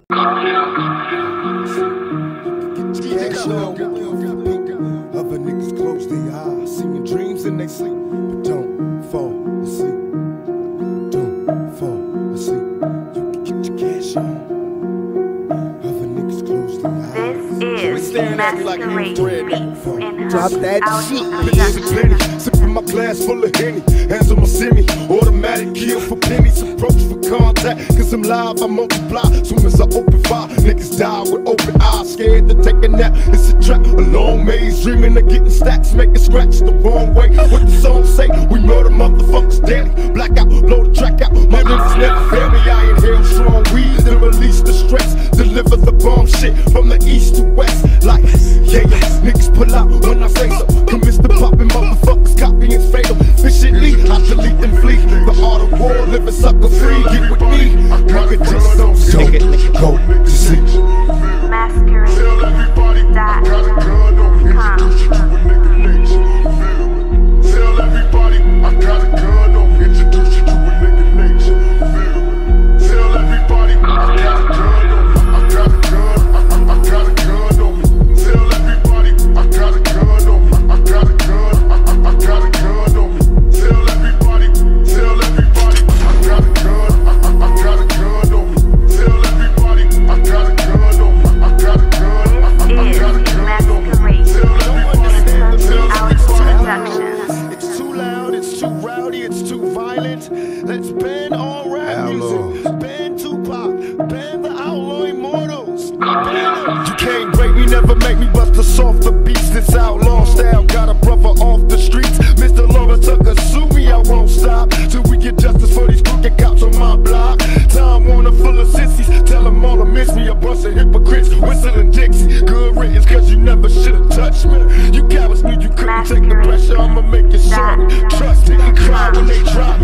Other niggas close their eyes, seeing dreams in they sleep, but don't fall asleep. Don't fall asleep. You can get your cash on. Other niggas close their eyes. This is Masquerade Beats in Drop that shit. Production. Plenty, sipping my glass full of Henny. Hands on my semi, automatic kill for pennies. Approach for contact, cause I'm live, I multiply. Soon as I open fire, niggas die with open eyes. Scared to take a nap, it's a trap. A long maze, dreaming of getting stacks. Making scratch the wrong way. What the song say? We murder motherfuckers daily. Blackout, blow the track out. My niggas never fail me. I inhale strong weed, then release the stress. Deliver the bomb shit from the east to west. Like, yeah, niggas pull out when I say so. Commits to popping motherfuckers, copying's fatal. Efficiently, I delete and flee. The art of war, living sucker free. Get with me, nigga, just don't go to sleep. Masquerade.com. Tell everybody I got a gun on me. Introduce you to a nigga nature. Tell everybody I got a gun on me. I got a gun. I got a gun on me. Tell everybody I got a gun on me. I got a gun. I got a gun on me. Tell everybody I got a gun. I got a gun on me. Tell everybody I got a gun on me. I got a gun. I got a gun on me. It's too loud, it's too rowdy, it's too violent. Let's ban all rap music. Ban Tupac, ban the Outlaw Immortals. You can't break me, never make me bust a softer beats. This outlaw style got a brother off the streets. Mr. Laura Tucker, sue me, I won't stop till we get justice for these crooked cops on my block. Time Warner full of sissies, tell them all to miss me. A bunch of hypocrites, whistling Dixie. Good riddance, cause you never should've touched me. You cowards knew you couldn't take the pressure, I'ma make it sorry. Trust me, cry when they try.